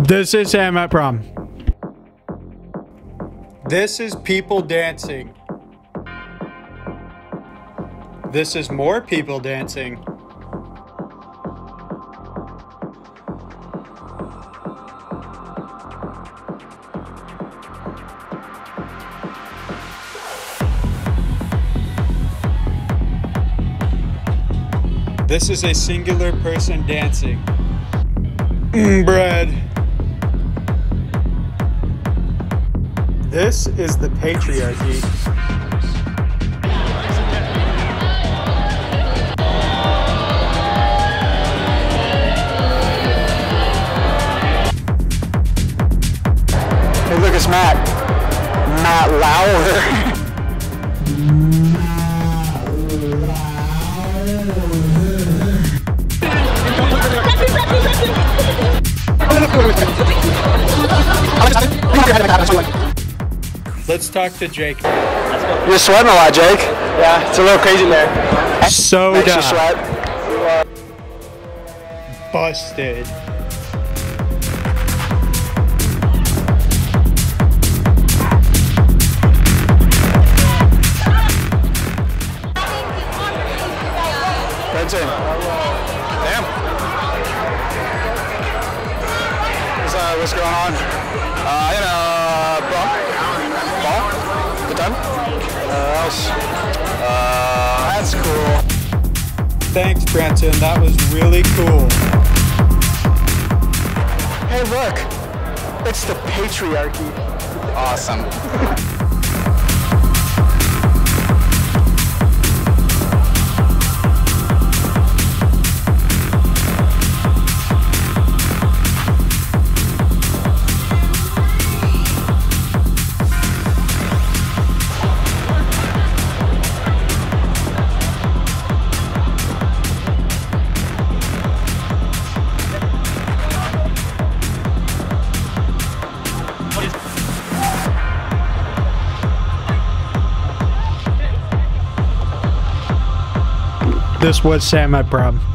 This is Sam at Prom. This is people dancing. This is more people dancing. This is a singular person dancing. Bread. This is the patriarchy. Hey, look, it's Matt. Matt Lauer. Let's talk to Jake. You're sweating a lot, Jake. Yeah, it's a little crazy there. Soda. Makes you sweat. Busted. Benson. Damn. What's going on? Ball? Good time? Else? That's cool. Thanks, Brenton. That was really cool. Hey, look. It's the patriarchy. Awesome. This was Sam at Prom.